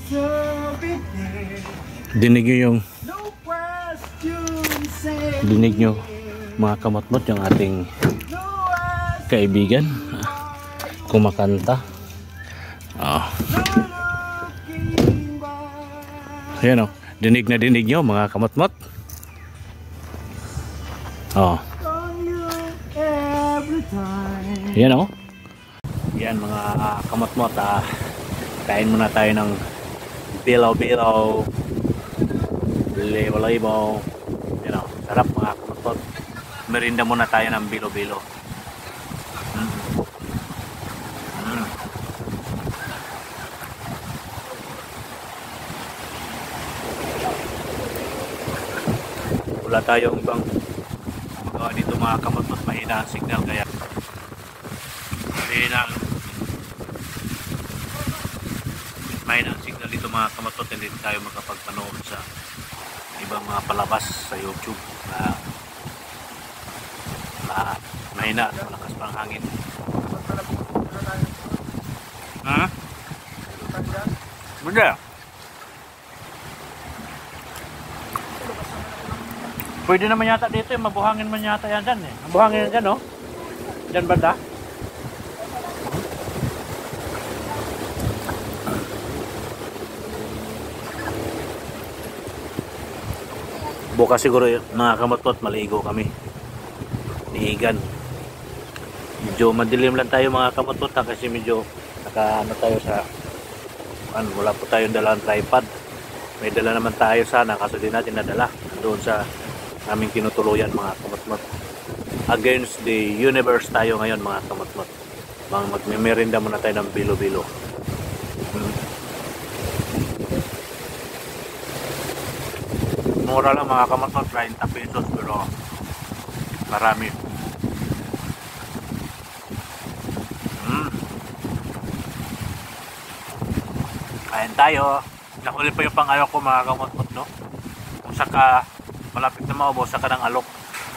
Dinig nyo yung dinig nyo mga kamatmot yung ating kaibigan kumakanta. Ayan o, dinig na dinig nyo mga kamatmot. Ayan o. Yan mga kamatmot, kain muna tayo ng bilo-bilo, libo-libo. Yan o, sarap mga kamatmot. Merinda muna tayo ng bilo-bilo. Wala tayong ibang magawa dito mga kamatmot, mahina ang signal kaya mahina ang signal dito mga kamatmot, hindi tayo makapagpanood sa ibang mga palabas sa YouTube na mahina at malakas pang hangin. Bunda pwede naman yata dito, mabuhangin man yata yan dyan eh. Mabuhangin yan dyan, no? Dyan banda. Bukas siguro mga kamatmot, maligo kami. Niigan. Medyo madilim lang tayo mga kamatmot kasi medyo nakaano tayo sa wala po tayong dalang tripod. May dala naman tayo sana kaso di natin nadala doon sa aming tinutuluyan mga kamatmot. Against the universe tayo ngayon mga kamatmot. Magmemerinda muna tayo ng bilo-bilo. Mura lang mga kamatmot, 30 pesos pero marami. Kain tayo. Nahuli pa yung pang-alok ko mga kamatmot, no? Kung saka malapit na maubos, saka ng alok.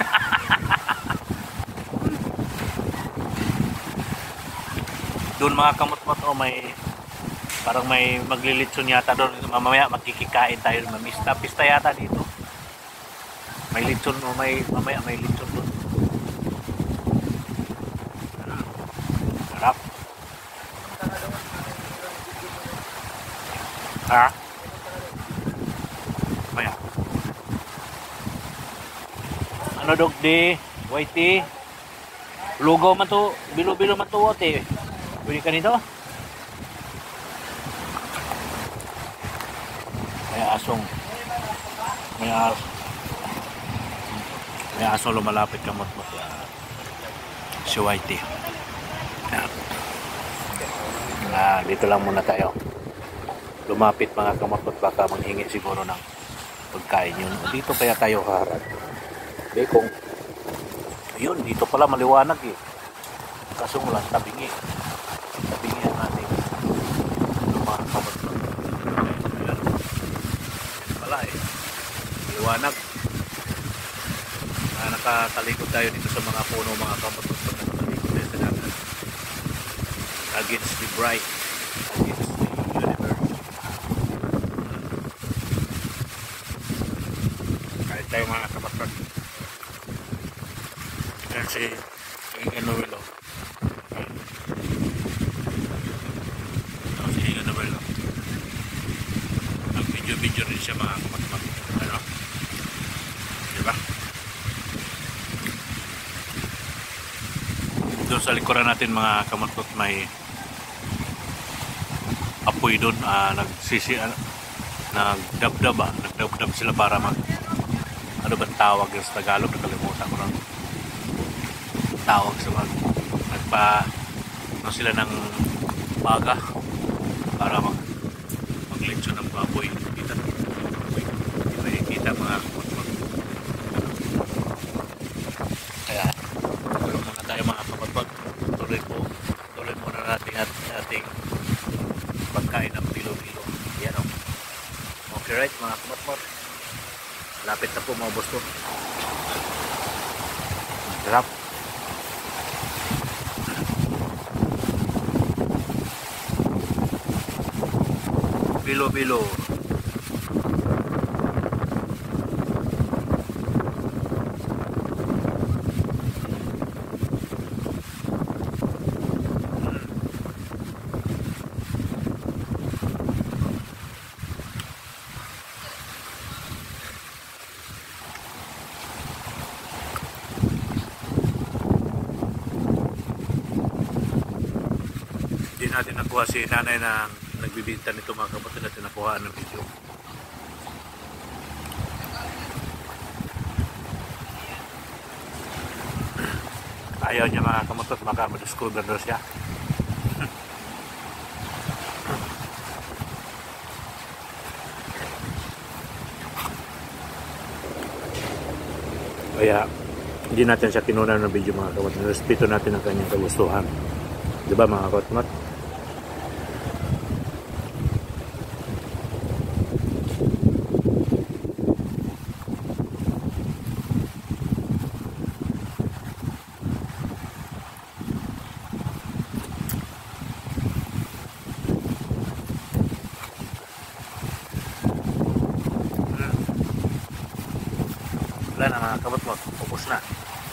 Doon mga kamot-mot, may parang may maglilitson yata doon. Mamaya magkikikain tayo. Pista yata dito. May litson o mamaya may litson doon. Sarap. Maya. Ano dog di, whitey, lugaw man to, bilo-bilo man to wote. Pwede ka nito? May asong lumalapit kamot-mot. Si whitey. Dito lang muna tayo. Lumapit mga kamot-mot, baka manghingi siguro ng pagkain yun. Dito kaya tayo harap. Hindi kung yun, dito pala maliwanag eh. Kaso mula tabingi ang ating mga kamot-mot. Pala eh, maliwanag. Nakatalikod tayo dito sa mga puno mga kamot-mot. Nakatalikod tayo sa dagat against the bright, against the universe. Kahit tayo mga kamot-mot. Yan si Noel. Si Noel. Nag-video rin siya mga kamatmat. Ano? Diba? Doon sa likuran natin mga kamatmat may apoy doon. Nagdabdab sila para ano ba tawag yung sa Tagalog, nakalimutan ko lang tawag sa sila ng baga para maglitsyon ng baboy. Kita mga kapatid. Kaya tulong muna tayo mga kapatid. Tuloy muna natin ating pagkain ng bilo-bilo. Yan o. Okay right mga kapatid. Lapit na po maubos to. Sarap. bilo-bilo. Hindi natin nakuha si nanay na nagbibinta nito mga kamot, natin nakuhaan ng video. Ayaw niya mga kamot at makamadiscover na siya. Kaya hindi natin siya kinunan ng video mga kamot. Respeto natin ang kanyang kagustuhan. Diba mga kamot? Wala na mga kamot-mot, upos na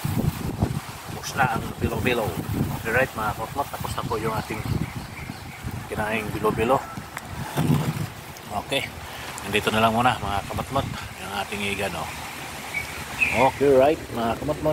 ang bilo-bilo. Alright mga kamot-mot, tapos na po yung ating kinaing bilo-bilo. Okay, nandito na lang muna mga kamot-mot yung ating igan. Okay, right mga kamot-mot.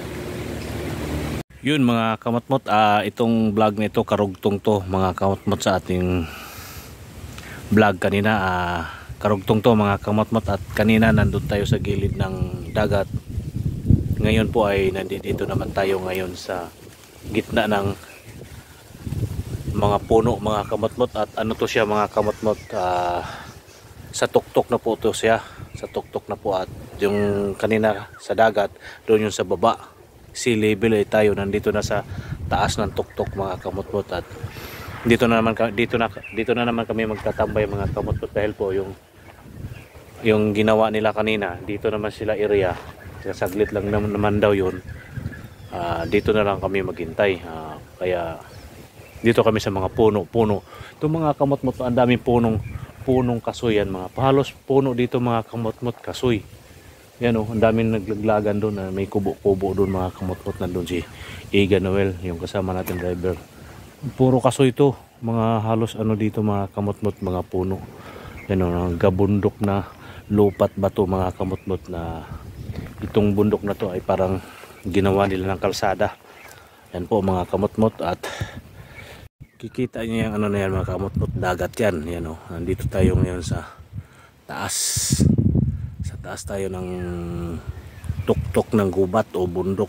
Yun mga kamot-mot, itong vlog nito karugtong to mga kamot-mot sa ating vlog kanina. Karugtong to mga kamot-mot, at kanina nandun tayo sa gilid ng dagat. Ngayon po ay nandito naman tayo ngayon sa gitna ng mga puno mga kamot-mot. At ano to siya mga kamot-mot, sa tuktok na po to siya, sa tuktok na po. At yung kanina sa dagat, doon yung sa baba, sea level, ay tayo nandito na sa taas ng tuktok mga kamot-mot. At dito na naman kami magtatambay mga kamot-mot, dahil po yung ginawa nila kanina, dito naman sila area, saglit lang naman daw yun. Dito na lang kami maghintay. Kaya dito kami sa mga puno. Itong mga kamot-mot, ang daming punong kasoy yan, mga halos puno dito mga kamot-mot, kasoy. Yan ang daming naglaglagan doon, may kubo-kubo doon mga kamot-mot. Nandun si Iga Noel, yung kasama natin driver. Puro kasoy ito, mga halos dito mga kamot-mot, mga puno. Yan ang gabundok na lupat bato mga kamot-mot, na itong bundok na to ay parang ginawa nila ng kalsada. Yan po mga kamot-mot, at kikita niyo yung na yan mga kamot-mot, dagat yan. Yan nandito tayo ngayon sa taas. Sa taas tayo ng tuktok ng gubat o bundok,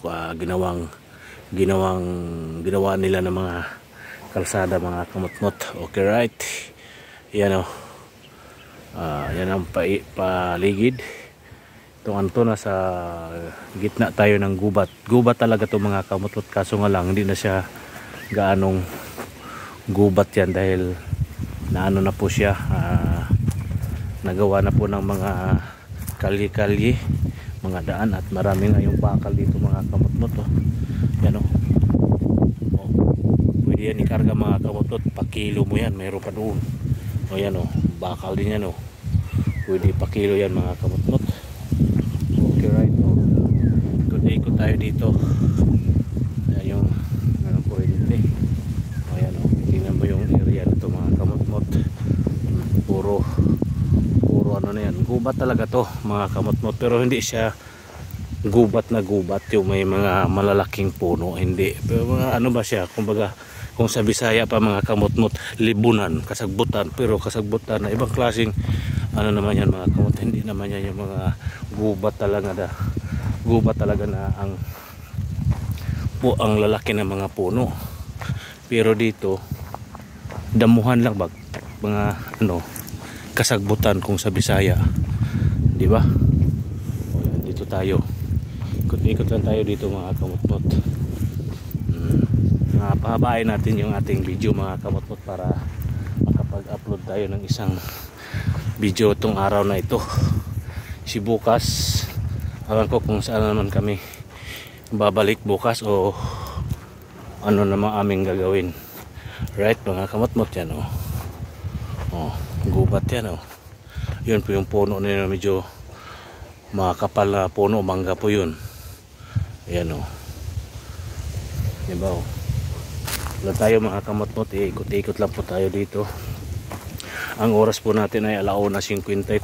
ginawa nila ng mga kalsada mga kamot-mot. Okay, right. Yan yan ang paligid. Itong anto na sa gitna tayo ng gubat. Gubat talaga to mga kamot-mot, kaso nga lang hindi na siya gaanong gubat yan, dahil naano na po siya, nagawa na po ng mga kalye-kalye, mga daan, at marami nga yung bakal dito mga kamot-mot. Yan pwede yan ikarga mga kamot-mot, pakilo mo yan, mayroon pa doon. Yan bakal din yan. Pwede pakilo yan mga kamot-mot. Okay, right. Ikot tayo dito. Ayan yung pwede. Ayan tingnan mo yung area na ito mga kamot-mot. Puro na yan, gubat talaga to mga kamot-mot, pero hindi siya gubat na gubat yung may mga malalaking puno, hindi. Pero mga ba siya, kumbaga kung sa Bisaya pa mga kamot-mot, libunan, kasagbutan. Pero kasagbutan na ibang klaseng naman yan mga kamot, hindi naman yan yung mga gubat talaga na ang lalaki ng mga puno. Pero dito damuhan lang mga kasagbutan kung sa Bisaya, di ba? Dito tayo, ikot lang tayo dito mga kamot-mot. Pahabain natin yung ating video mga kamot-mot, para makapag-upload tayo ng isang video itong araw na ito. Si bukas, alam ko kung saan naman kami babalik bukas, o ano naman aming gagawin. Right mga kamot-mot, yan Oh, gubat yan oh. Yun po yung puno nila, medyo makapal na puno, mangga po yun. Ayan oh. Diba oh. Wala tayo mga kamot-mot, ikot-ikot lang po tayo dito. Ang oras po natin ay 1:54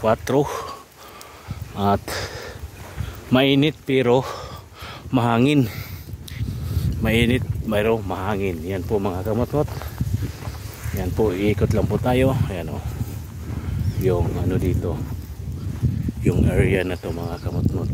at mainit pero mahangin. Mainit pero mahangin. Yan po mga kamot-mot. Yan po, iikot lang po tayo. Ayan o. Yung ano dito. Yung area na to mga kamot-mot.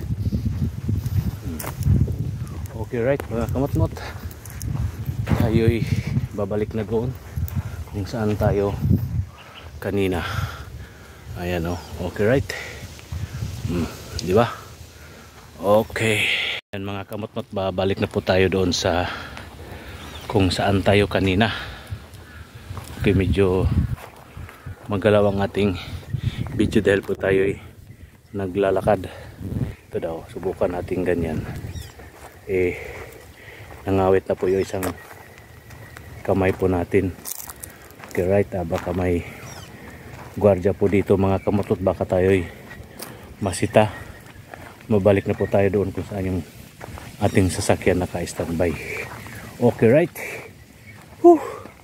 Okay right mga kamot-mot. Tayo'y babalik na doon kung saan tayo kanina. Ayan o. Okay right. Di ba? Okay. Ayan mga kamot-mot, babalik na po tayo doon sa kung saan tayo kanina. Okay, medyo magalaw ang ating video dahil po tayo naglalakad. Ito daw, subukan natin ganyan. Nangawit na po yung isang kamay po natin. Okay right, baka may gwardiya po dito mga kamotot, baka tayo masita. Mabalik na po tayo doon kung saan yung ating sasakyan naka-standby. Okay right. Whew.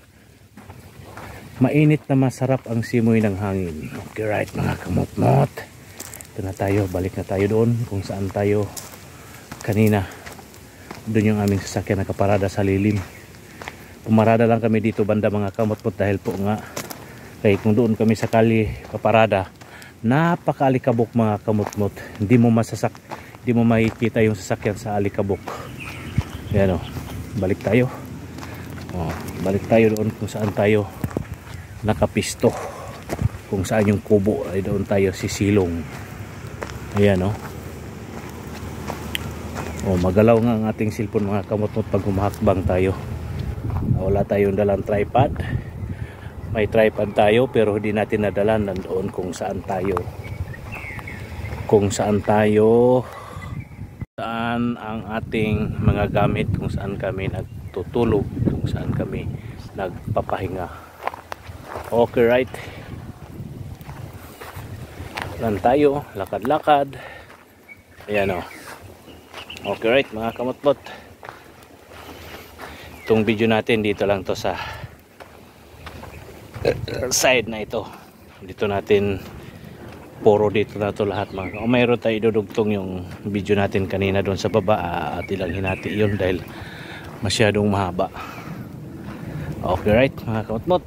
Mainit na masarap ang simoy ng hangin. Okay right mga kamot-mot. Ito na tayo, balik na tayo doon kung saan tayo kanina. Doon yung aming sasakyan nakaparada sa lilim. Pumarada lang kami dito banda mga kamot-mot dahil po nga kaya kung doon kami sa kali paparada, napaka-alikabok mga kamot-mot. Hindi mo makikita yung sasakyan sa alikabok. Ayan o, balik tayo. Balik tayo doon kung saan tayo nakapisto, kung saan yung kubo ay doon tayo sisilong. Ayan o. Magalaw nga ang ating cellphone mga kamot-mot pag humahakbang tayo. Wala tayong dalang tripod. May tripod tayo pero hindi natin nadala nandoon kung saan ang ating mga gamit, kung saan kami nagtutulog, kung saan kami nagpapahinga. Okay right. Lang tayo, lakad-lakad. Ayan o. Okay right mga kamot-mot. Itong video natin dito lang to sa side na ito. Dito natin puro dito na to lahat mga. Mayroon tayo idudugtong yung video natin kanina doon sa baba at ilang hinati yun dahil masyadong mahaba. Okay right mga kamot-mot.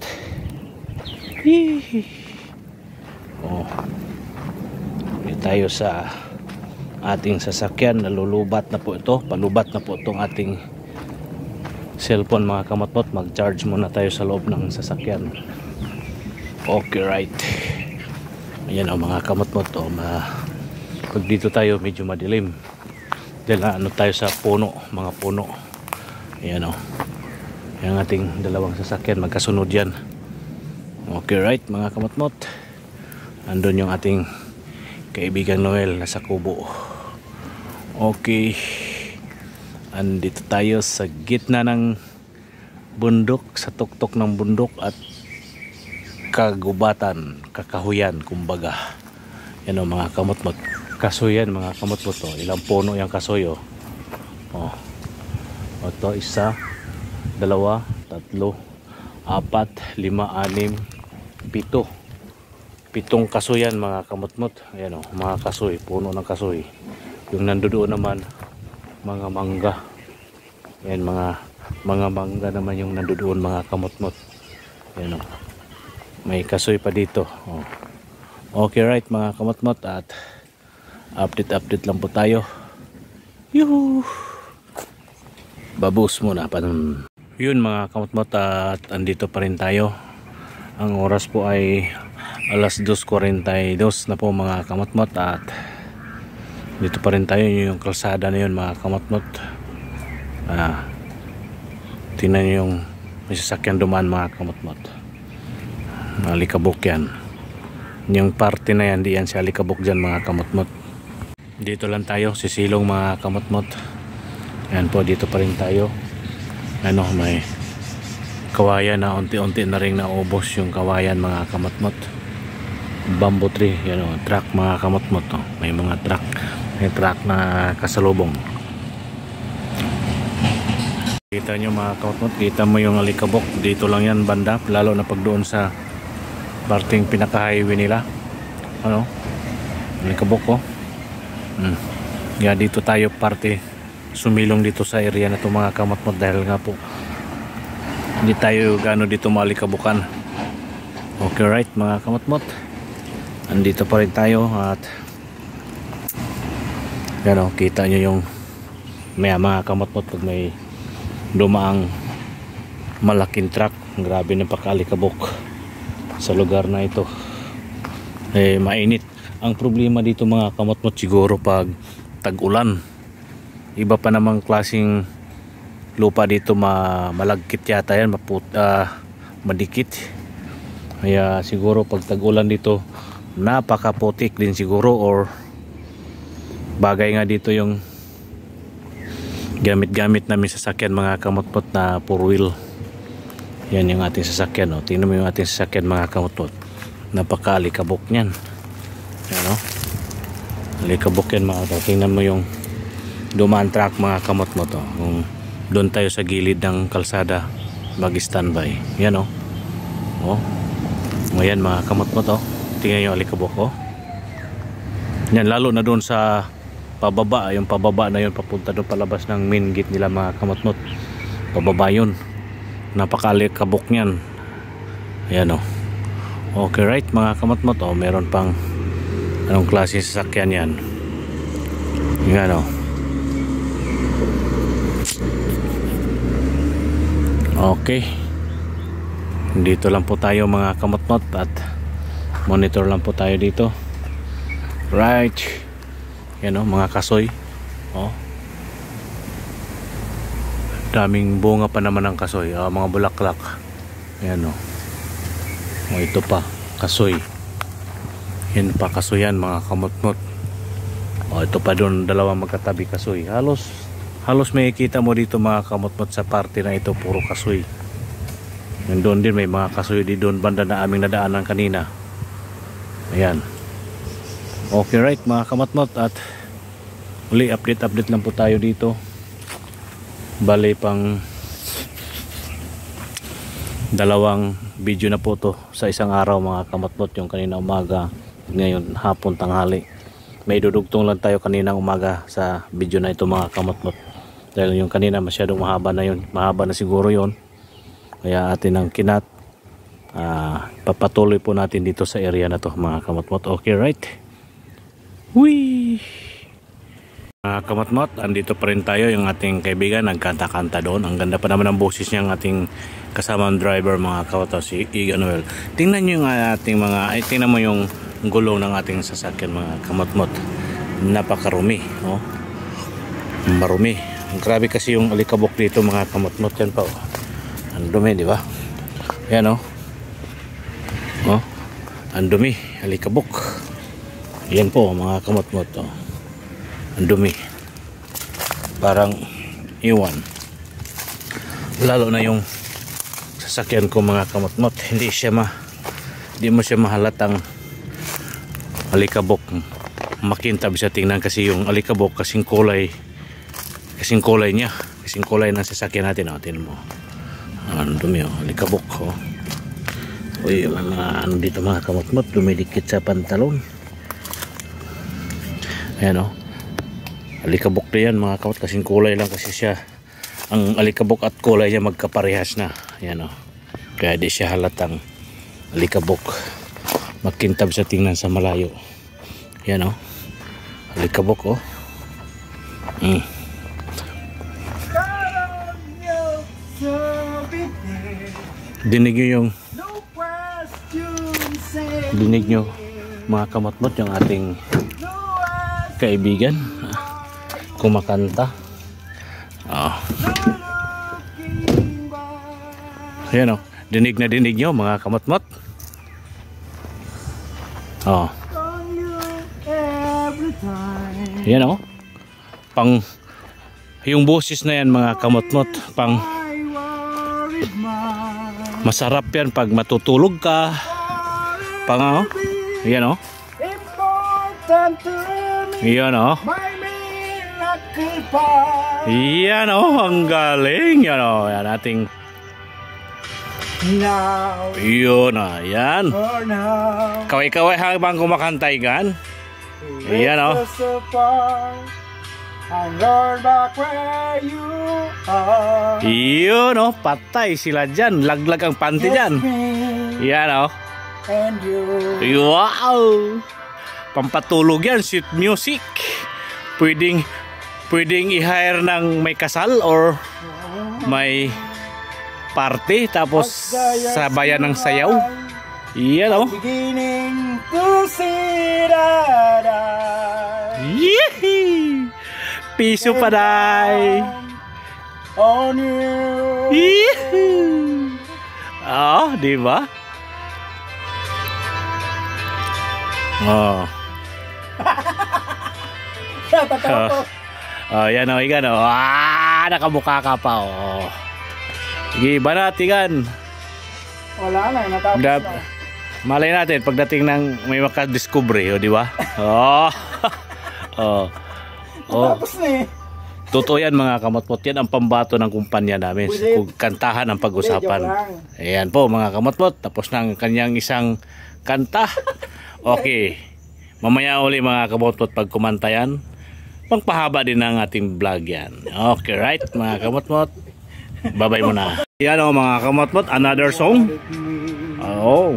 Dito tayo sa ating sasakyan. Nalulubat na po ito. Palubat na po itong ating cellphone mga kamot-mot. Mag-charge muna tayo sa loob ng sasakyan. Okay right. Ayan o mga kamot-mot. Pag dito tayo medyo madilim dahil ano tayo sa puno, mga puno. Ayan o. Ayan ang ating dalawang sasakyan, magkasunod yan. Okay right mga kamot-mot. Andun yung ating kaibigang Noel nasa kubo. Okay. Andito tayo sa gitna ng bundok, sa tuktok ng bundok at kagubatan, kakahuyan kumbaga. Yan o mga kamot-mot. Kasoyan mga kamot-mot. Ilang puno yung kasoy o. Ito, 1, 2, 3, 4, 5, 6, 7. Pitong kasoyan mga kamot-mot. Ayan o, mga kasoy, puno ng kasoy. Yung nandoon naman mga mangga. Ayan, mga mangga naman yung nandoon mga kamot-mot. Ayan o, may kasoy pa dito. Okay right mga kamot-mot, at update lang po tayo. Yuhu! Babus muna pa. Yun mga kamot-mot, at andito pa rin tayo. Ang oras po ay 2:42 na po mga kamot-mot, at dito pa rin tayo. Yung kalsada na yun mga kamot-mot. Tingnan nyo yung may sasakyan dumaan mga kamot-mot. Alikabok yan. Yung parte na yan, di yan si alikabok dyan mga kamot-mot. Dito lang tayo, sisilong mga kamot-mot. Yan po, dito pa rin tayo. Ano, may kawayan na unti-unti na rin naubos yung kawayan mga kamatmot. Bamboo tree, yan o, truck mga kamatmot, oh. May mga truck, may truck na kasalubong. Kita nyo mga kamatmot, kita mo yung alikabok, dito lang yan banda, lalo na pag doon sa parting pinaka-highway nila, ano, alikabok, oh. Yeah, dito tayo parte sumilong dito sa area na to mga kamatmot, dahil nga po hindi tayo gano dito malikabukan. Okay, right mga kamatmot, andito pa rin tayo at yan o, kita nyo yung mga kamatmot pag may dumaang malaking truck. Grabe na pakalikabok sa lugar na ito. Mainit. Ang problema dito mga kamatmot siguro pag tag-ulan. Iba pa namang klaseng lupa dito, malagkit yata yan, madikit. Kaya siguro pag tag-ulan dito napakaputik din siguro, or bagay nga dito yung gamit-gamit namin sasakyan mga kamatmot na 4-wheel. Yan yung ating sasakyan, oh. Tingnan mo yung ating sasakyan mga kamatmot, napakalikabok nyan. Yan, oh. Alikabok yan mga kamatmot. Tingnan mo yung dumaan truck mga kamatmot, oh. Kung doon tayo sa gilid ng kalsada mag-standby, yan o. Oh. Ngayon mga kamatmot, oh. Tingnan yung alikabok, oh. Yan, lalo na doon sa pababa, yung pababa na yun papunta doon palabas ng main gate nila mga kamatmot. Pababa yun, napakalikabok nyan. Ayan, oh. Okay, right mga kamatmot, oh. Meron pang anong klase sasakyan yan. Yan, oh. Okay, dito lang po tayo mga kamatmot at monitor lang po tayo dito. Right, yan o, mga kasoy, oh. Daming bunga pa naman ng kasoy, mga bulaklak. Yan o, oh, ito pa kasoy. Yan pa kasoyan mga kamatmot. Oh, ito pa doon, dalawang magkatabi kasoy. Halos may kita mo dito mga kamatmot sa parte na ito, puro kasoy. Yung doon din may mga kasoy di doon banda na aming nadaanan kanina. Ayan. Okay, right mga kamatmot, at uli update lang po tayo dito. Bali pang dalawang video na po to sa isang araw mga kamatmot. Yung kanina umaga, ngayon hapon, tanghali. May dudugtong lang tayo kanina umaga sa video na ito mga kamatmot. Dahil yung kanina masyadong mahaba na yun. Mahaba na siguro yun. Kaya atin ang kinat. Papatuloy po natin dito sa area na to mga kamatmot. Okay, right? Whee! Mga kamatmot, andito pa rin tayo. Yung ating kaibigan nagkanta-kanta doon. Ang ganda pa naman ang boses niya, ang ating kasamang driver mga kamatmot, si Igan Noel. Tingnan nyo yung ating tingnan mo yung gulong ng ating sasakyan mga kamatmot. Napakarumi, oh. Marumi. Grabe kasi yung alikabok dito mga kamatmot. Yan pa, oh. Ang dumi, di ba? Yan, oh. Oh, ang dumi, alikabok. Yan po mga kamatmot, oh. Ang dumi, parang iwan. Lalo na yung sasakyan ko mga kamatmot, hindi mo siya mahalatang alikabok. Makintab siya tingnan kasi yung alikabok kasing kulay niya, kasing kulay ng sasakyan natin, oh. Tingnan mo, ang dumi, oh. Alikabok, oh. Uy, mga ano dito mga kamatmot, dumidikit sa pantalon. Ayan, oh. Alikabok na yan mga kamat, kasing kulay lang kasi siya. Ang alikabok at kulay niya magkaparehas na. Ayan, oh. Kaya di siya halatang alikabok. Magkintab sa tingnan sa malayo. Ayan, oh. Alikabok, oh. Dinig nyo mga kamatmot yung ating kaibigan kumakanta. Ayan, oh. Dinig nyo mga kamatmot. Ayan, oh. Pang yung boses na yan mga kamatmot, pang Masarap yan pag matutulog ka. Pang oh. Yan oh. Yan oh. Yan oh, ang galing. Yan oh, yan ating yun ah, yan. Kaway-kaway habang kumakantay gan. Yan oh. Yun oh, patay sila dyan. Laglag ang panty dyan. Yan oh. Wow. Pampatulog yan, sweet music. Pwedeng i-hire ng may kasal or may party tapos sabayan ng sayaw. Yan oh. Beginning to see that Yee! Piso pa day. on you. Yee! Oh, di ba? Oh. Oh, yan oh, igan oh. Ah, nakamukha ka pa oh. Sige, banat, igan. Wala na, natapos na. Malay natin pagdating ng may makadiscovery, oh, di ba? Oh. Oh. Oh. Natapos na eh. Totoo yan mga kamotmot, yan ang pambato ng kumpanya namin. Kung kantahan ang pag-usapan. Ayan po mga kamotmot, tapos ng kanyang isang kanta. Okay, mamaya uli mga kamotmot pag kumanta yan, pangpahaba din ng ating vlog yan. Okay, right mga kamotmot, babay muna. Yan o mga kamotmot, another song. Oh.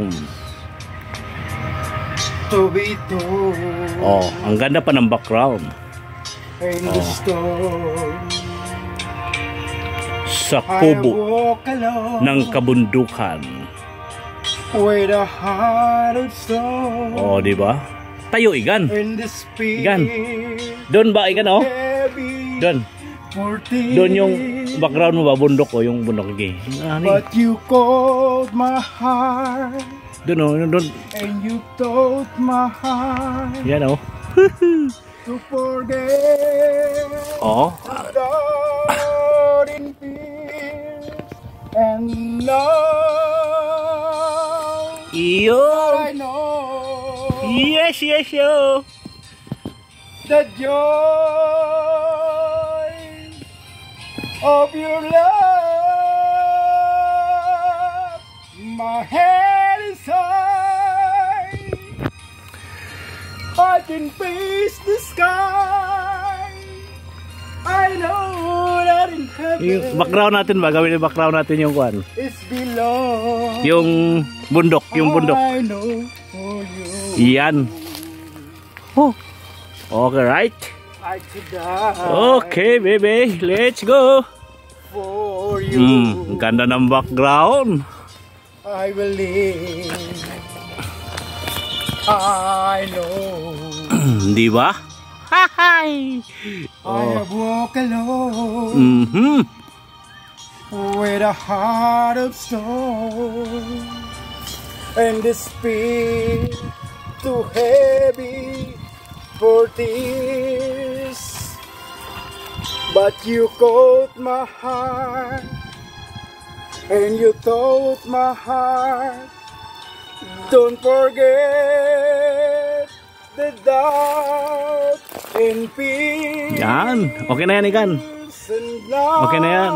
Oh, ang ganda pa ng background. Sa kubo ng kabundukan. Oh, di ba? Tayo igan. Igan. Doon ba igan oh? Doon. Doon yung background mo ba bundok oh, yung bundok lagi. But you called my heart. Doon oh, doon. And you told my heart. Yan oh. To forget. Oh. In peace and love. Iyo. I know. Yes, yes, yo. The joy of your love. My head is high. I can face the sky. I know that in heaven. Yung background natin ba? Gawin yung background natin yung kwan. It's below. Yung bundok, yung bundok. I know for you. Yan. Oh. Okay, right? I could die. Okay, baby. Let's go. For you. Ganda ng background. I will live. I know. Di ba? Hi. I have walked alone. With a heart of stone. And the spirit too heavy for tears. But you caught my heart. And you told my heart, don't forget the doubt and fear. Yan. Okay na yan, ikan. Okay na yan.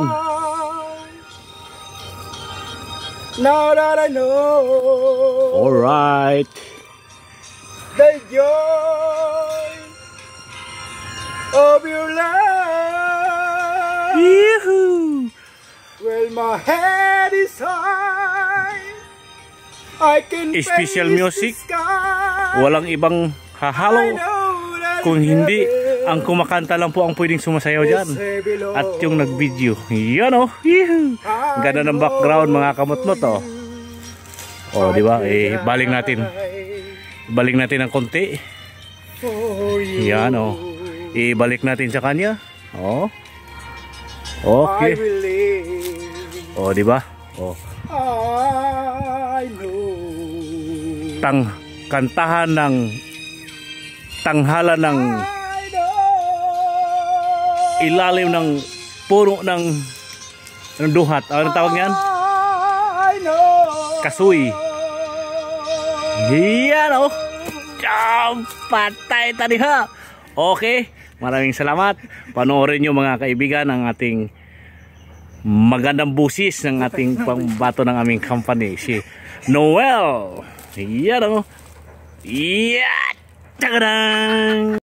Now that I know. Alright. The joy of your love. Yee-hoo. Well, my head is high. I can Special face music. the sky. Walang ibang hahalo. Kung hindi, ang kumakanta lang po ang pwedeng sumasayaw dyan. At yung nag-video. Yan o. Ganda ng background mga kamot-mot o. O, di ba? Eh, baling natin. Balik natin ng konti. Yan o. Ibalik natin sa kanya. O. Okay. O, di ba? O. Kantahan ng tanghala ng ilalim ng puno ng duhat. Ano tawag yan? I know. Kasuy. Yan oh. Patay tadi ha. Okay, maraming salamat. Panoorin nyo mga kaibigan ang ating magandang busis ng ating pambato ng aming company, si Noel. Yan oh. Yan. Tadang!